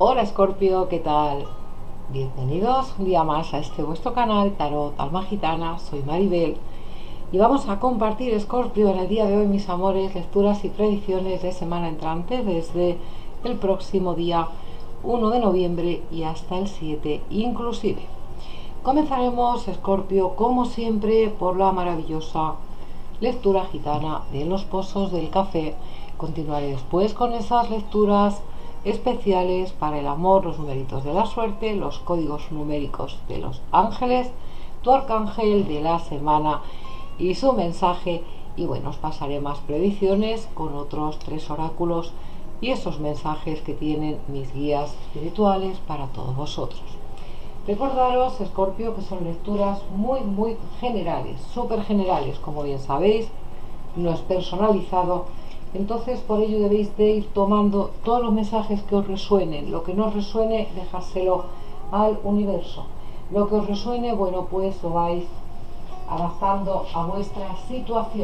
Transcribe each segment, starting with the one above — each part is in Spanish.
Hola Escorpio, ¿qué tal? Bienvenidos un día más a este vuestro canal Tarot Alma Gitana. Soy Maribel y vamos a compartir, Escorpio, en el día de hoy, mis amores, lecturas y predicciones de semana entrante desde el próximo día 1 de noviembre y hasta el 7 inclusive. Comenzaremos, Escorpio, como siempre, por la maravillosa lectura gitana de los pozos del café. Continuaré después con esas lecturas especiales para el amor, los numeritos de la suerte, los códigos numéricos de los ángeles, tu arcángel de la semana y su mensaje. Y bueno, os pasaré más predicciones con otros 3 oráculos y esos mensajes que tienen mis guías espirituales para todos vosotros. Recordaros, Escorpio, que son lecturas muy generales, súper generales, como bien sabéis, no es personalizado. Entonces, por ello debéis de ir tomando todos los mensajes que os resuenen. Lo que no os resuene, dejárselo al universo. Lo que os resuene, bueno, pues lo vais adaptando a vuestra situación.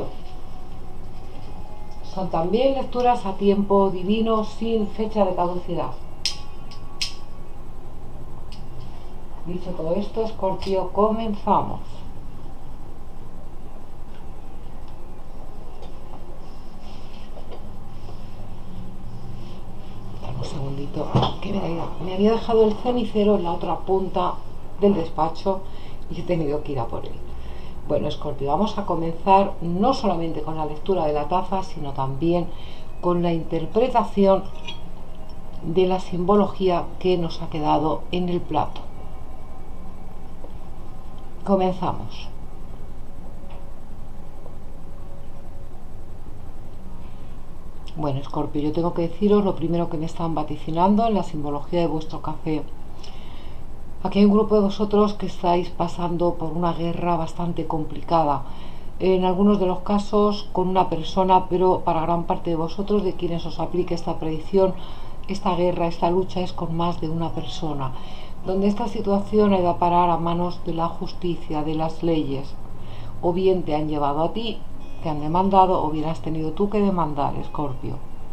Son también lecturas a tiempo divino, sin fecha de caducidad. Dicho todo esto, Escorpio, comenzamos. Un segundito, que me había dejado el cenicero en la otra punta del despacho y he tenido que ir a por él. Bueno, Escorpio, vamos a comenzar no solamente con la lectura de la taza, sino también con la interpretación de la simbología que nos ha quedado en el plato. Comenzamos. Bueno, Escorpio, yo tengo que deciros lo primero que me están vaticinando en la simbología de vuestro café. Aquí hay un grupo de vosotros que estáis pasando por una guerra bastante complicada. En algunos de los casos con una persona, pero para gran parte de vosotros, de quienes os aplique esta predicción, esta guerra, esta lucha es con más de una persona, donde esta situación ha ido a parar a manos de la justicia, de las leyes. O bien te han llevado a ti, te han demandado, o bien has tenido tú que demandar, Escorpio.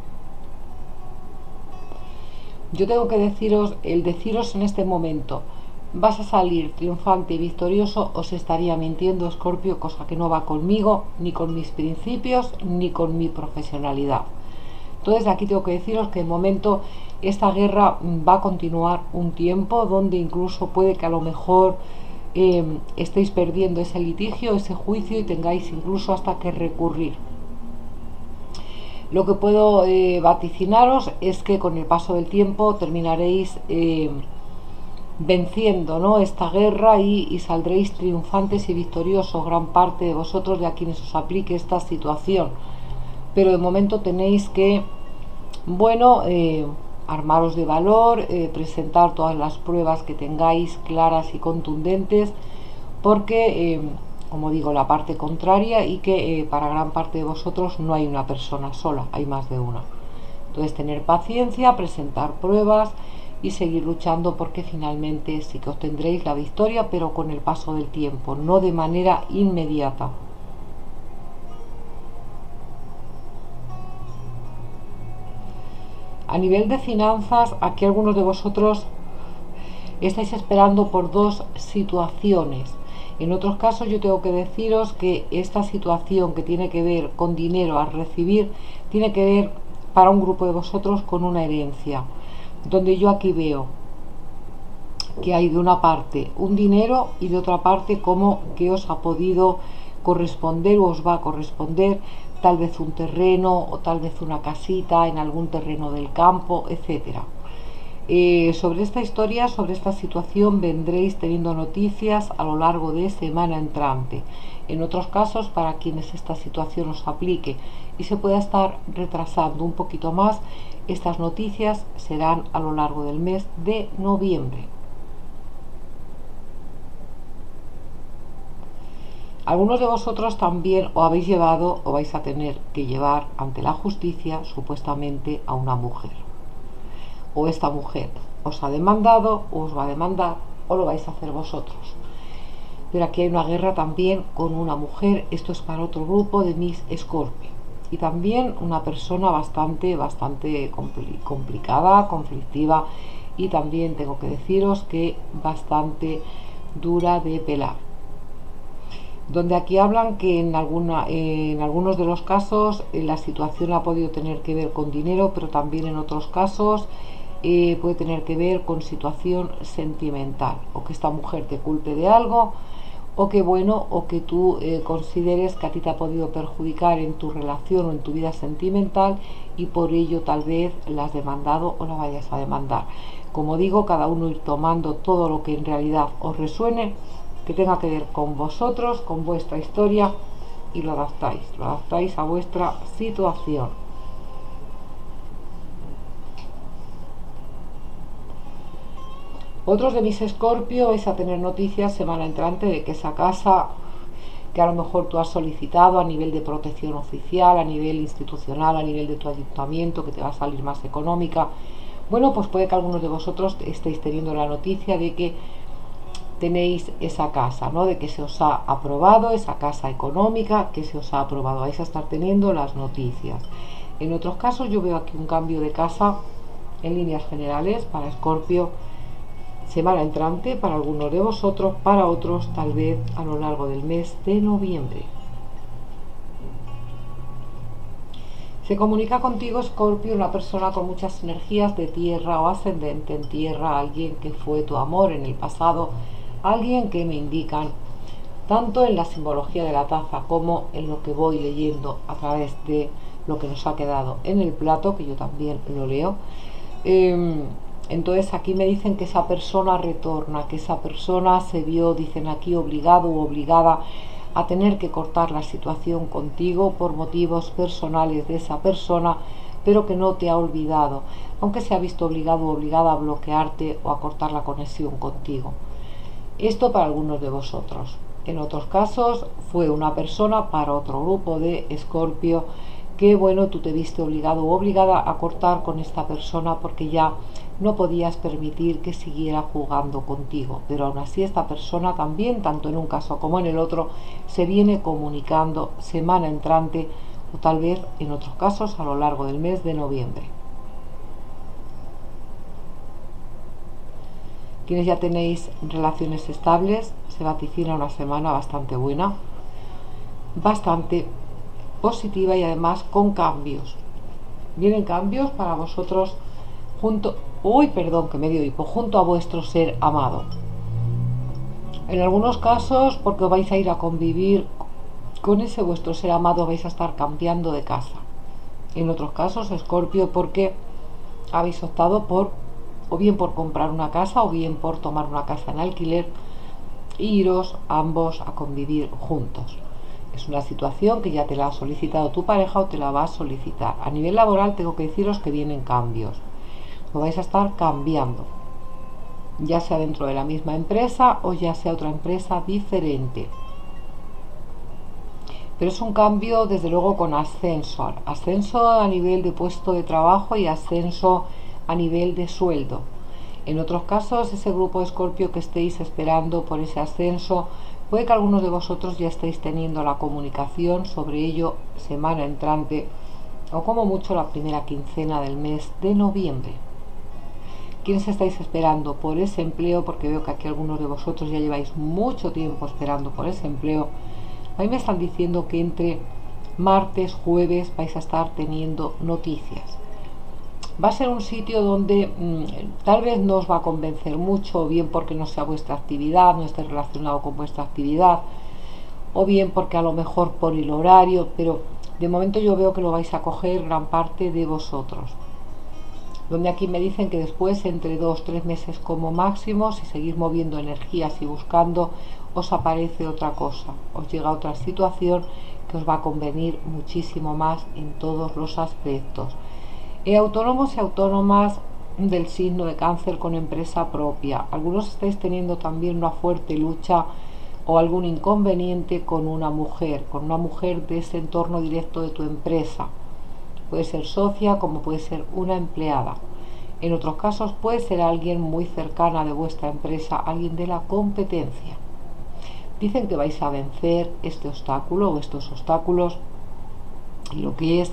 Yo tengo que deciros, el deciros en este momento, vas a salir triunfante y victorioso, os estaría mintiendo, Escorpio, cosa que no va conmigo, ni con mis principios, ni con mi profesionalidad. Entonces aquí tengo que deciros que de momento esta guerra va a continuar un tiempo, donde incluso puede que a lo mejor estéis perdiendo ese litigio, ese juicio, y tengáis incluso hasta que recurrir. Lo que puedo vaticinaros es que con el paso del tiempo terminaréis venciendo, ¿no?, esta guerra y saldréis triunfantes y victoriosos, gran parte de vosotros, de a quienes os aplique esta situación. Pero de momento tenéis que, bueno, armaros de valor, presentar todas las pruebas que tengáis claras y contundentes, porque, como digo, la parte contraria, y que para gran parte de vosotros no hay una persona sola, hay más de una. Entonces, tener paciencia, presentar pruebas y seguir luchando, porque finalmente sí que obtendréis la victoria, pero con el paso del tiempo, no de manera inmediata. A nivel de finanzas, aquí algunos de vosotros estáis esperando por dos situaciones. En otros casos yo tengo que deciros que esta situación que tiene que ver con dinero a recibir, tiene que ver para un grupo de vosotros con una herencia, donde yo aquí veo que hay de una parte un dinero y de otra parte como que os ha podido corresponder o os va a corresponder tal vez un terreno o tal vez una casita en algún terreno del campo, etcétera. Sobre esta historia, sobre esta situación, vendréis teniendo noticias a lo largo de semana entrante. En otros casos, para quienes esta situación os aplique y se pueda estar retrasando un poquito más, estas noticias serán a lo largo del mes de noviembre. Algunos de vosotros también os habéis llevado o vais a tener que llevar ante la justicia supuestamente a una mujer, o esta mujer os ha demandado o os va a demandar, o lo vais a hacer vosotros. Pero aquí hay una guerra también con una mujer. Esto es para otro grupo de mis Escorpio, y también una persona bastante complicada, conflictiva, y también tengo que deciros que bastante dura de pelar. Donde aquí hablan que en algunos de los casos la situación ha podido tener que ver con dinero, pero también en otros casos puede tener que ver con situación sentimental, o que esta mujer te culpe de algo, o que bueno, o que tú consideres que a ti te ha podido perjudicar en tu relación o en tu vida sentimental y por ello tal vez la has demandado o la vayas a demandar. Como digo, cada uno ir tomando todo lo que en realidad os resuene, que tenga que ver con vosotros, con vuestra historia, y lo adaptáis a vuestra situación. Otros de mis Escorpio vais a tener noticias semana entrante de que esa casa que a lo mejor tú has solicitado a nivel de protección oficial, a nivel institucional, a nivel de tu ayuntamiento, que te va a salir más económica, bueno, pues puede que algunos de vosotros estéis teniendo la noticia de que tenéis esa casa, ¿no? De que se os ha aprobado esa casa económica, que se os ha aprobado. Vais a estar teniendo las noticias. En otros casos yo veo aquí un cambio de casa en líneas generales para Escorpio semana entrante, para algunos de vosotros, para otros tal vez a lo largo del mes de noviembre. Se comunica contigo, Escorpio, una persona con muchas energías de tierra o ascendente en tierra, alguien que fue tu amor en el pasado, alguien que me indican tanto en la simbología de la taza como en lo que voy leyendo a través de lo que nos ha quedado en el plato, que yo también lo leo. Entonces aquí me dicen que esa persona retorna, que esa persona se vio, dicen aquí, obligado u obligada a tener que cortar la situación contigo por motivos personales de esa persona, pero que no te ha olvidado, aunque se ha visto obligado o obligada a bloquearte o a cortar la conexión contigo. Esto para algunos de vosotros. En otros casos fue una persona para otro grupo de Escorpio que, bueno, tú te viste obligado o obligada a cortar con esta persona porque ya no podías permitir que siguiera jugando contigo, pero aún así esta persona también, tanto en un caso como en el otro, se viene comunicando semana entrante o tal vez en otros casos a lo largo del mes de noviembre. Quienes ya tenéis relaciones estables, se vaticina una semana bastante buena, bastante positiva y además con cambios. Vienen cambios para vosotros junto a vuestro ser amado. En algunos casos porque vais a ir a convivir con ese vuestro ser amado, vais a estar cambiando de casa. En otros casos, Escorpio, porque habéis optado por o bien por comprar una casa o bien por tomar una casa en alquiler e iros ambos a convivir juntos. Es una situación que ya te la ha solicitado tu pareja o te la va a solicitar. A nivel laboral tengo que deciros que vienen cambios. Lo vais a estar cambiando, ya sea dentro de la misma empresa o ya sea otra empresa diferente. Pero es un cambio desde luego con ascenso a nivel de puesto de trabajo y ascenso a nivel de sueldo. En otros casos, ese grupo de Escorpio que estéis esperando por ese ascenso, puede que algunos de vosotros ya estéis teniendo la comunicación sobre ello semana entrante o como mucho la primera quincena del mes de noviembre. ¿Quiénes estáis esperando por ese empleo? Porque veo que aquí algunos de vosotros ya lleváis mucho tiempo esperando por ese empleo. A mí me están diciendo que entre martes, jueves vais a estar teniendo noticias. Va a ser un sitio donde tal vez no os va a convencer mucho, o bien porque no sea vuestra actividad, no esté relacionado con vuestra actividad, o bien porque a lo mejor por el horario, pero de momento yo veo que lo vais a coger gran parte de vosotros. Donde aquí me dicen que después, entre 2-3 meses como máximo, si seguís moviendo energías y buscando, os aparece otra cosa, os llega otra situación que os va a convenir muchísimo más en todos los aspectos. Autónomos y autónomas del signo de Cáncer con empresa propia. Algunos estáis teniendo también una fuerte lucha o algún inconveniente con una mujer de ese entorno directo de tu empresa. Puede ser socia como puede ser una empleada. En otros casos puede ser alguien muy cercana de vuestra empresa, alguien de la competencia. Dicen que vais a vencer este obstáculo o estos obstáculos, lo que es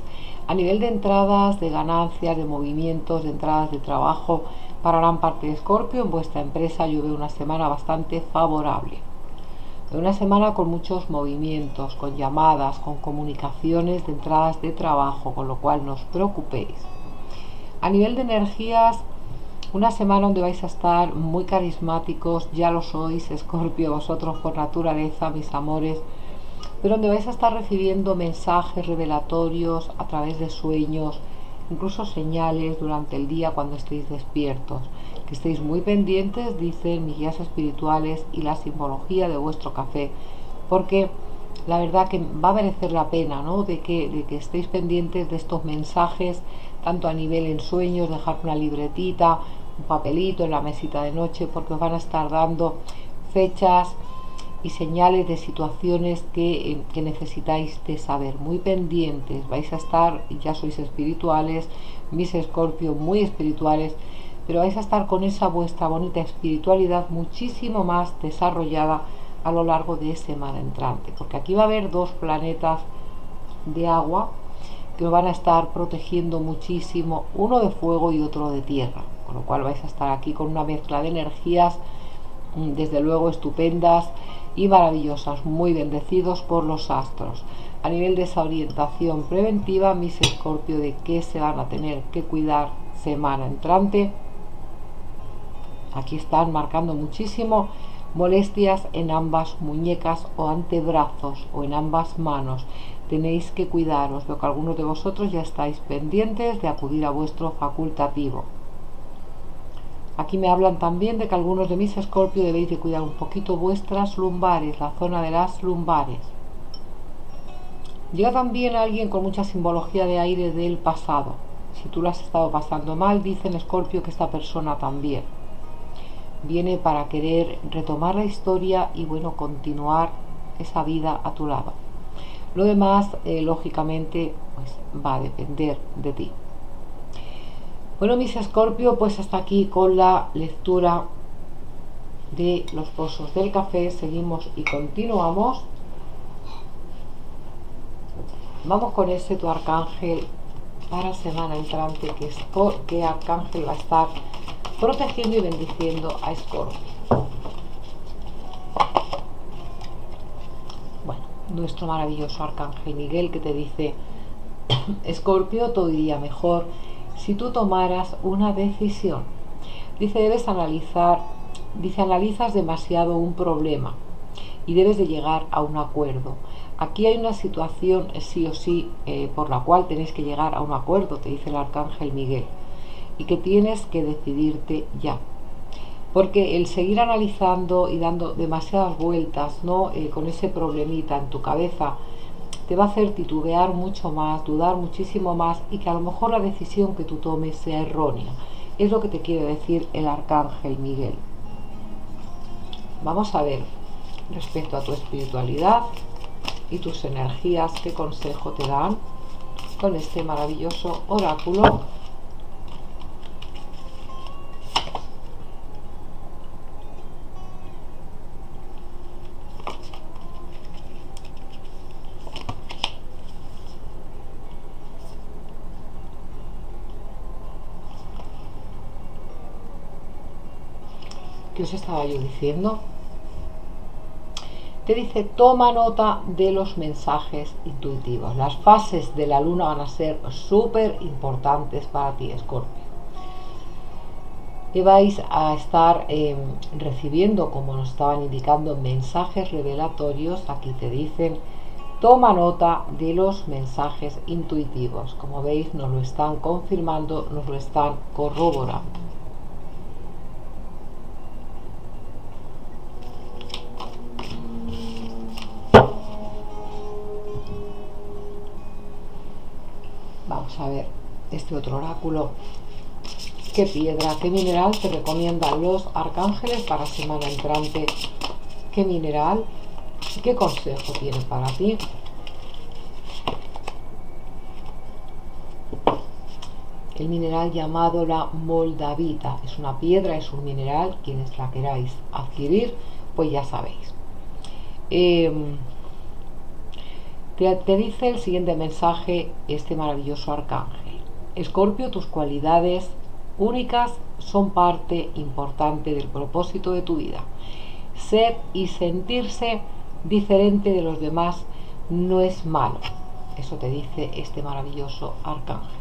A nivel de entradas, de ganancias, de movimientos, de entradas de trabajo para gran parte de Escorpio, en vuestra empresa yo veo una semana bastante favorable. Una semana con muchos movimientos, con llamadas, con comunicaciones de entradas de trabajo, con lo cual no os preocupéis. A nivel de energías, una semana donde vais a estar muy carismáticos, ya lo sois, Escorpio, vosotros por naturaleza, mis amores, pero donde vais a estar recibiendo mensajes revelatorios a través de sueños, incluso señales durante el día cuando estéis despiertos. Que estéis muy pendientes, dicen mis guías espirituales y la simbología de vuestro café, porque la verdad que va a merecer la pena, ¿no? de que estéis pendientes de estos mensajes, tanto a nivel en sueños, dejar una libretita, un papelito en la mesita de noche, porque os van a estar dando fechas y señales de situaciones que necesitáis de saber. Muy pendientes, vais a estar, ya sois espirituales, mis Escorpio muy espirituales, pero vais a estar con esa vuestra bonita espiritualidad muchísimo más desarrollada a lo largo de semana entrante, porque aquí va a haber dos planetas de agua que os van a estar protegiendo muchísimo, uno de fuego y otro de tierra, con lo cual vais a estar aquí con una mezcla de energías desde luego estupendas y maravillosas, muy bendecidos por los astros. A nivel de esa orientación preventiva, mis Escorpio, de qué se van a tener que cuidar semana entrante, aquí están marcando muchísimo molestias en ambas muñecas o antebrazos o en ambas manos. Tenéis que cuidaros. Veo que algunos de vosotros ya estáis pendientes de acudir a vuestro facultativo. Aquí me hablan también de que algunos de mis Escorpio debéis de cuidar un poquito vuestras lumbares, la zona de las lumbares. Llega también alguien con mucha simbología de aire del pasado. Si tú lo has estado pasando mal, dicen Escorpio que esta persona también viene para querer retomar la historia y bueno, continuar esa vida a tu lado. Lo demás, lógicamente, pues va a depender de ti. Bueno, mis Escorpio, pues hasta aquí con la lectura de los pozos del café. Seguimos y continuamos. Vamos con ese tu arcángel para semana entrante, que arcángel va a estar protegiendo y bendiciendo a Escorpio. Bueno, nuestro maravilloso arcángel Miguel, que te dice: Escorpio, todo iría mejor si tú tomaras una decisión. Dice, debes analizar, dice, analizas demasiado un problema y debes de llegar a un acuerdo. Aquí hay una situación sí o sí por la cual tenéis que llegar a un acuerdo, te dice el arcángel Miguel, y que tienes que decidirte ya, porque el seguir analizando y dando demasiadas vueltas, ¿no? Con ese problemita en tu cabeza, te va a hacer titubear mucho más, dudar muchísimo más, y que a lo mejor la decisión que tú tomes sea errónea. Es lo que te quiere decir el arcángel Miguel. Vamos a ver respecto a tu espiritualidad y tus energías, qué consejo te dan con este maravilloso oráculo. ¿Qué os estaba yo diciendo? Te dice, toma nota de los mensajes intuitivos. Las fases de la luna van a ser súper importantes para ti, Escorpio. Que vais a estar recibiendo, como nos estaban indicando, mensajes revelatorios. Aquí te dicen, toma nota de los mensajes intuitivos. Como veis, nos lo están confirmando, nos lo están corroborando. Vamos a ver este otro oráculo. ¿Qué piedra, qué mineral te recomiendan los arcángeles para semana entrante? ¿Qué mineral y qué consejo tiene para ti? El mineral llamado la moldavita. Es una piedra, es un mineral. Quienes la queráis adquirir, pues ya sabéis. Te Te dice el siguiente mensaje este maravilloso arcángel. Escorpio, tus cualidades únicas son parte importante del propósito de tu vida. Ser y sentirse diferente de los demás no es malo. Eso te dice este maravilloso arcángel.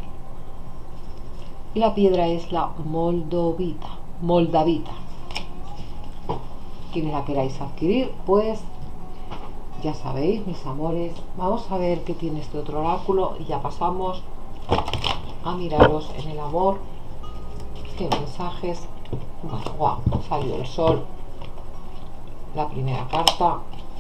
Y la piedra es la moldavita. Quienes la queráis adquirir, pues ya sabéis, mis amores. Vamos a ver qué tiene este otro oráculo y ya pasamos a miraros en el amor. ¿Qué mensajes? Wow, salió el sol, la primera carta.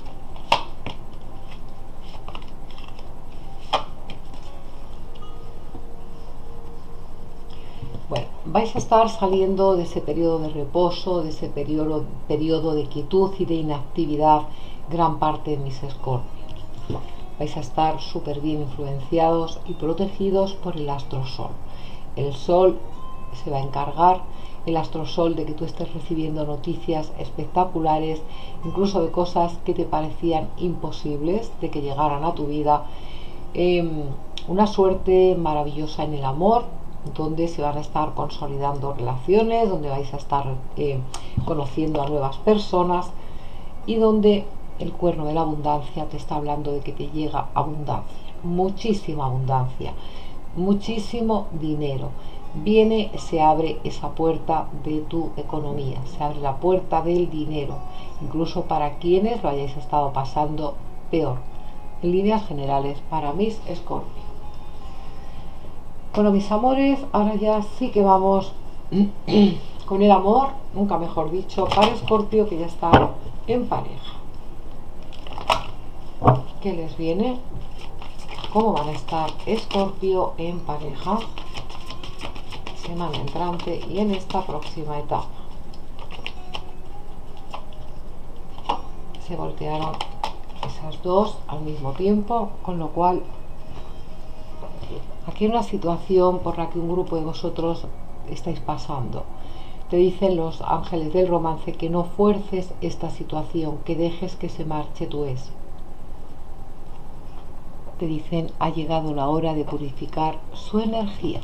Bueno, vais a estar saliendo de ese periodo de reposo, de ese periodo de quietud y de inactividad, gran parte de mis escorpios. Vais a estar súper bien influenciados y protegidos por el astrosol. El sol se va a encargar, el astrosol, de que tú estés recibiendo noticias espectaculares, incluso de cosas que te parecían imposibles de que llegaran a tu vida. Una suerte maravillosa en el amor, donde se van a estar consolidando relaciones, donde vais a estar conociendo a nuevas personas y donde el cuerno de la abundancia te está hablando de que te llega abundancia, muchísima abundancia, muchísimo dinero. Viene, se abre esa puerta de tu economía, se abre la puerta del dinero, incluso para quienes lo hayáis estado pasando peor. En líneas generales, para mis escorpios. Bueno, mis amores, ahora ya sí que vamos con el amor, nunca mejor dicho, para Escorpio, que ya está en pareja. ¿Qué les viene? ¿Cómo van a estar Escorpio en pareja? Semana entrante y en esta próxima etapa. Se voltearon esas dos al mismo tiempo, con lo cual aquí hay una situación por la que un grupo de vosotros estáis pasando. Te dicen los ángeles del romance que no fuerces esta situación, que dejes que se marche tu ex. Te dicen, ha llegado la hora de purificar su energía.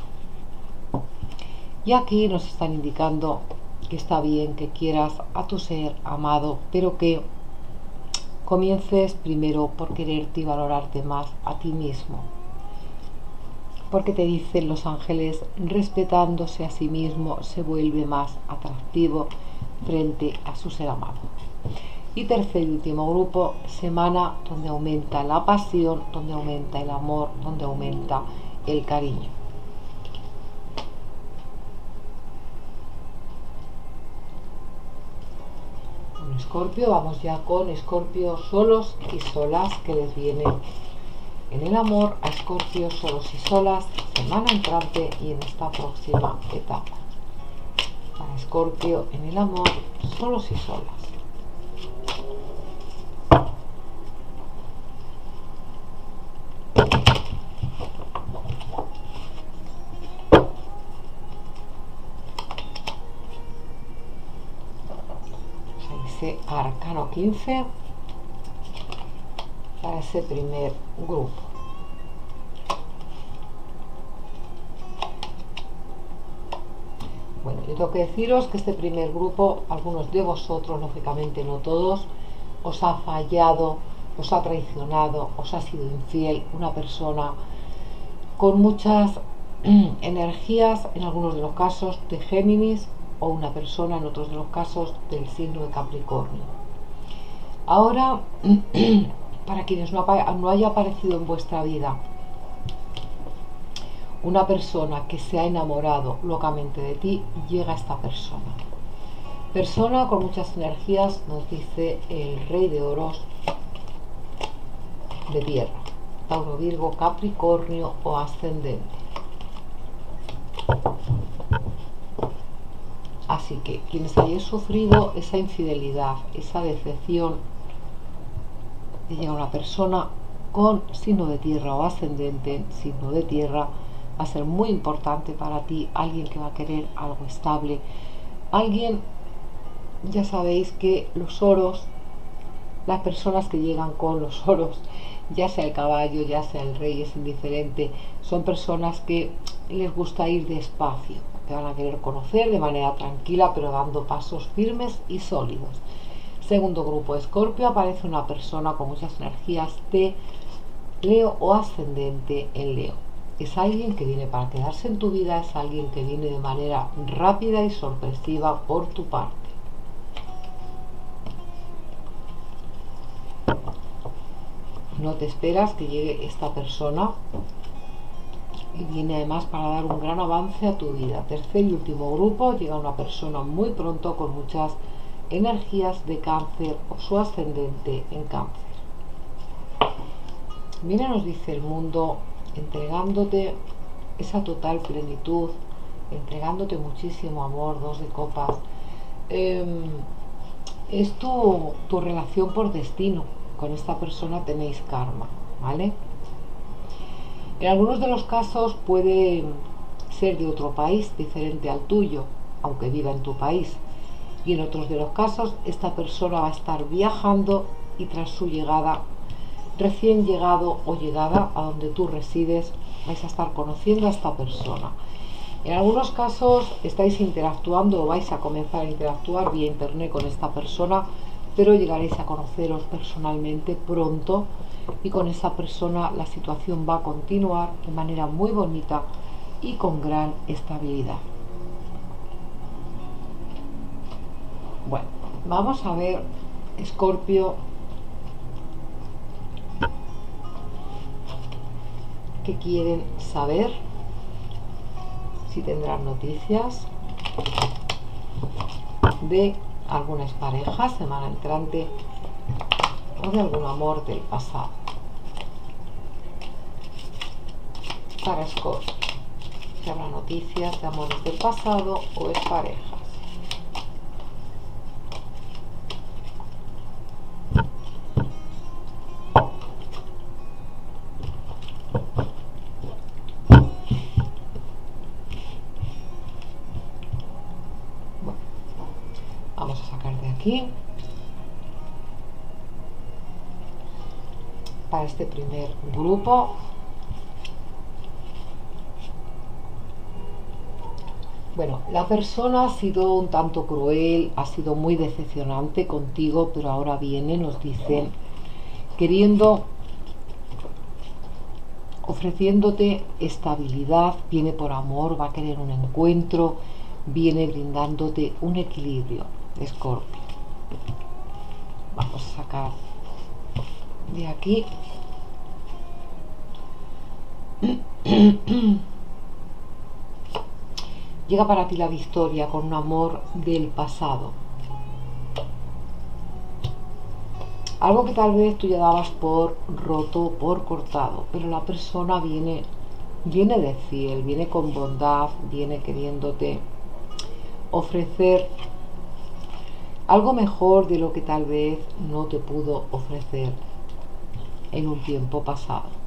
Y aquí nos están indicando que está bien que quieras a tu ser amado, pero que comiences primero por quererte y valorarte más a ti mismo. Porque te dicen los ángeles, respetándose a sí mismo se vuelve más atractivo frente a su ser amado. Y tercer y último grupo, semana donde aumenta la pasión, donde aumenta el amor, donde aumenta el cariño. Con Escorpio, vamos ya con Escorpio solos y solas, que les viene en el amor a Escorpio solos y solas, semana entrante y en esta próxima etapa. Para Escorpio en el amor, solos y solas. Ese arcano 15 para ese primer grupo. Bueno, yo tengo que deciros que este primer grupo, algunos de vosotros, lógicamente no todos, os ha fallado, os ha traicionado, os ha sido infiel una persona con muchas energías, en algunos de los casos de Géminis, o una persona en otros de los casos del signo de Capricornio. Ahora, para quienes no haya aparecido en vuestra vida una persona que se ha enamorado locamente de ti, llega esta persona. Persona con muchas energías, nos dice el Rey de Oros de tierra, Tauro, Virgo, Capricornio o ascendente. Así que quienes hayáis sufrido esa infidelidad, esa decepción, de llegar a una persona con signo de tierra o ascendente, signo de tierra, va a ser muy importante para ti, alguien que va a querer algo estable, alguien, ya sabéis que los oros Las personas que llegan con los oros, ya sea el caballo, ya sea el rey, es indiferente, son personas que les gusta ir despacio, que van a querer conocer de manera tranquila, pero dando pasos firmes y sólidos. Segundo grupo, Escorpio, aparece una persona con muchas energías de Leo o ascendente en Leo. Es alguien que viene para quedarse en tu vida, es alguien que viene de manera rápida y sorpresiva por tu parte. No te esperas que llegue esta persona y viene además para dar un gran avance a tu vida. Tercer y último grupo, llega una persona muy pronto con muchas energías de Cáncer o su ascendente en Cáncer. Mira, nos dice el mundo, entregándote esa total plenitud, entregándote muchísimo amor, 2 de copas. Es tu relación por destino. Con esta persona tenéis karma, ¿vale? En algunos de los casos puede ser de otro país diferente al tuyo, aunque viva en tu país. Y en otros de los casos, esta persona va a estar viajando y tras su llegada, recién llegado o llegada a donde tú resides, vais a estar conociendo a esta persona. En algunos casos estáis interactuando o vais a comenzar a interactuar vía internet con esta persona, pero llegaréis a conoceros personalmente pronto y con esa persona la situación va a continuar de manera muy bonita y con gran estabilidad. Bueno, vamos a ver, Escorpio, qué quieren saber, si tendrán noticias de algunas parejas semana entrante o de algún amor del pasado. Para Escorpio, si habrá noticias de amores del pasado o es parejas. Bueno, vamos a sacar de aquí para este primer grupo. Bueno, la persona ha sido un tanto cruel, ha sido muy decepcionante contigo, pero ahora viene, nos dicen, queriendo, ofreciéndote estabilidad, viene por amor, va a querer un encuentro, viene brindándote un equilibrio, Escorpio. Vamos a sacar de aquí. Llega para ti la victoria con un amor del pasado. Algo que tal vez tú ya dabas por roto, por cortado, pero la persona viene de fiel, viene con bondad, viene queriéndote ofrecer algo mejor de lo que tal vez no te pudo ofrecer en un tiempo pasado.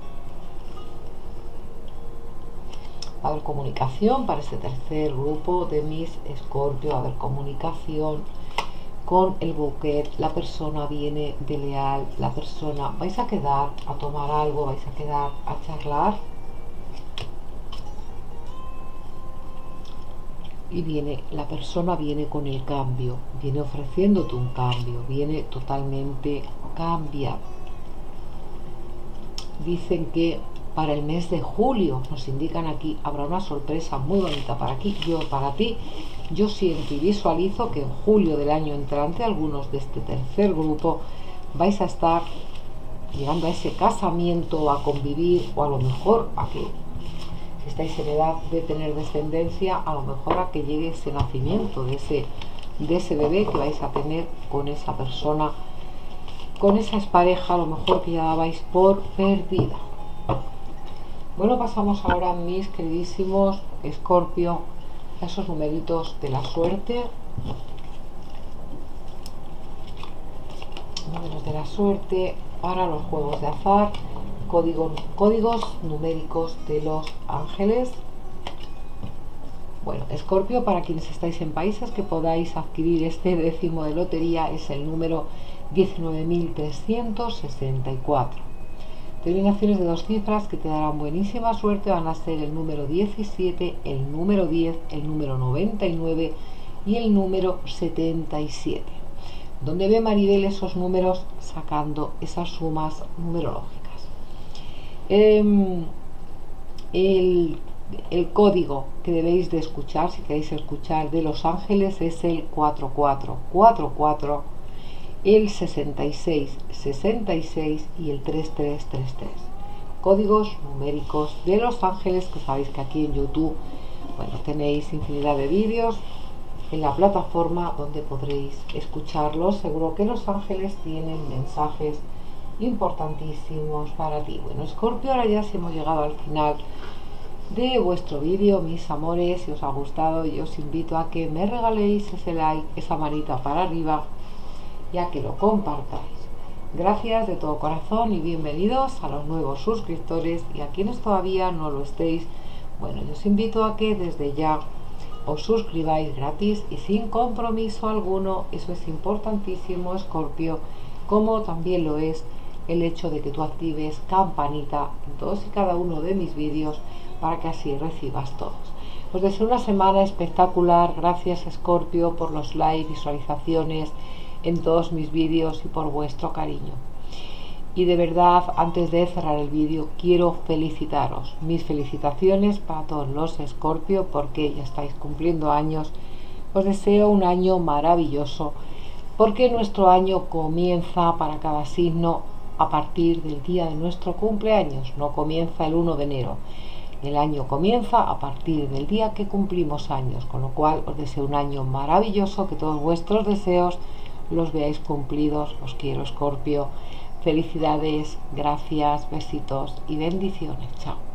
Va a haber comunicación para este tercer grupo de mis Escorpio, va a haber comunicación con el bouquet, la persona viene de leal, la persona, vais a quedar a tomar algo, vais a quedar a charlar y viene, la persona viene con el cambio, viene ofreciéndote un cambio, viene totalmente cambiado. Dicen que para el mes de julio, nos indican aquí, habrá una sorpresa muy bonita para ti. Yo siento y visualizo que en julio del año entrante, algunos de este tercer grupo, vais a estar llegando a ese casamiento, a convivir, o a lo mejor a que, si estáis en edad de tener descendencia, a lo mejor a que llegue ese nacimiento de ese bebé que vais a tener con esa persona, con esa expareja, a lo mejor que ya dabais por perdida. Bueno, pasamos ahora, mis queridísimos Escorpio, a esos numeritos de la suerte. Números de la suerte para los juegos de azar, códigos numéricos de los ángeles. Bueno, Escorpio, para quienes estáis en países que podáis adquirir este décimo de lotería, es el número 19.364. Terminaciones de 2 cifras que te darán buenísima suerte van a ser el número 17, el número 10, el número 99 y el número 77. Donde ve Maribel esos números sacando esas sumas numerológicas. El código que debéis de escuchar, si queréis escuchar, de Los Ángeles es el 4444, el 6666 y el 3333. Códigos numéricos de Los Ángeles, que sabéis que aquí en YouTube, bueno, tenéis infinidad de vídeos en la plataforma donde podréis escucharlos. Seguro que Los Ángeles tienen mensajes importantísimos para ti. Bueno, Escorpio, ahora ya sí hemos llegado al final de vuestro vídeo, mis amores. Si os ha gustado, yo os invito a que me regaléis ese like, esa manita para arriba, y a que lo compartáis. Gracias de todo corazón y bienvenidos a los nuevos suscriptores, y a quienes todavía no lo estéis, bueno, yo os invito a que desde ya os suscribáis gratis y sin compromiso alguno. Eso es importantísimo, Escorpio, como también lo es el hecho de que tú actives campanita en todos y cada uno de mis vídeos para que así recibas todos. Os deseo una semana espectacular. Gracias, Escorpio, por los likes, visualizaciones en todos mis vídeos y por vuestro cariño. Y de verdad, antes de cerrar el vídeo, quiero felicitaros. Mis felicitaciones para todos los Escorpio, porque ya estáis cumpliendo años. Os deseo un año maravilloso, porque nuestro año comienza para cada signo a partir del día de nuestro cumpleaños. No comienza el 1 de enero. El año comienza a partir del día que cumplimos años, con lo cual os deseo un año maravilloso, que todos vuestros deseos los veáis cumplidos. Os quiero, Escorpio. Felicidades, gracias, besitos y bendiciones. Chao.